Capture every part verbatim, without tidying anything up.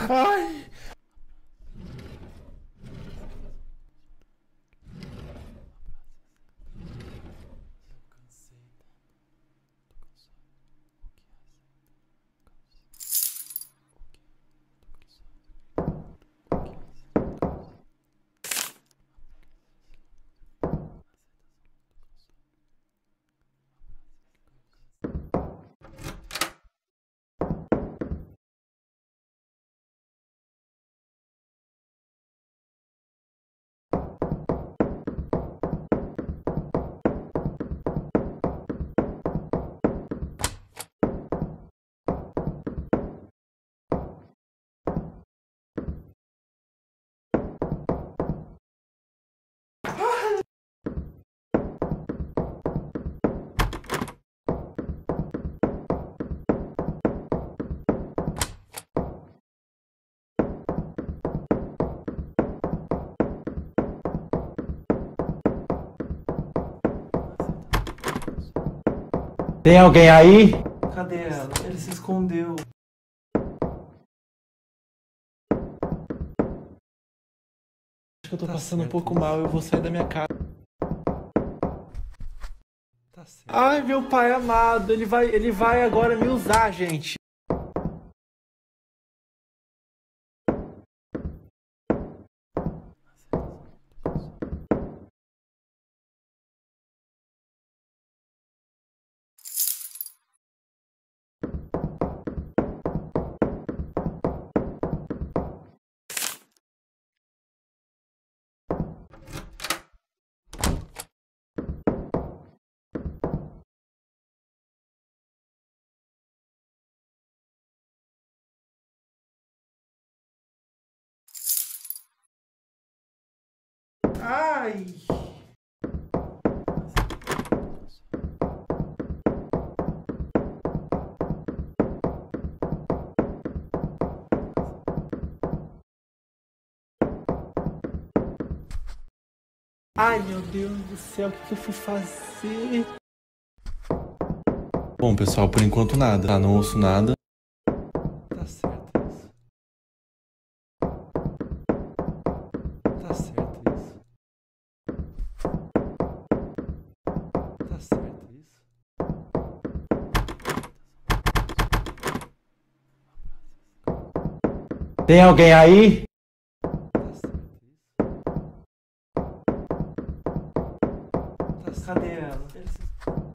Ai! Tem alguém aí? Cadê ela? Ele se escondeu. Acho que eu tô Tá passando um certo pouco isso. mal, eu vou sair da minha casa. Tá certo. Ai, meu pai amado, ele vai, ele vai agora me usar, gente. Ai! Ai, meu Deus do céu, o que que eu fui fazer? Bom, pessoal, por enquanto nada, tá? Não ouço nada. Tá certo isso. Tá certo isso. Tá certo isso. Tem alguém aí? Tá certo isso. Tá certo. Cadê ela? Ele se-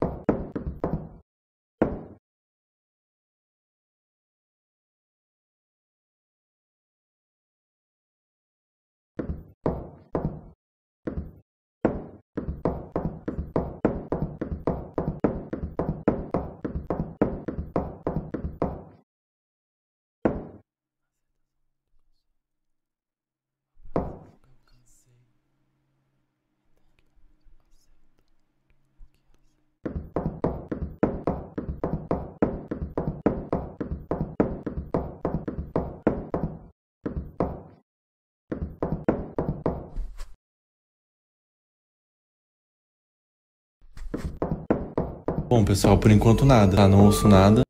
Bom, pessoal, por enquanto nada, tá? Não ouço nada.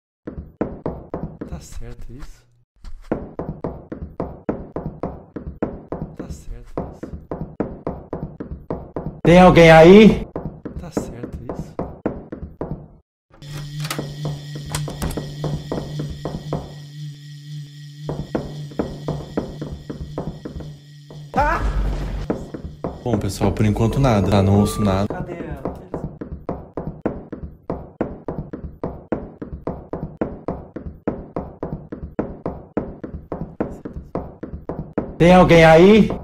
Tá certo isso. Tá certo isso. Tem alguém aí? Tá certo isso. Tá? Bom, pessoal, por enquanto nada, tá? Não ouço nada. Cadê ela? Ele se- Tem alguém aí?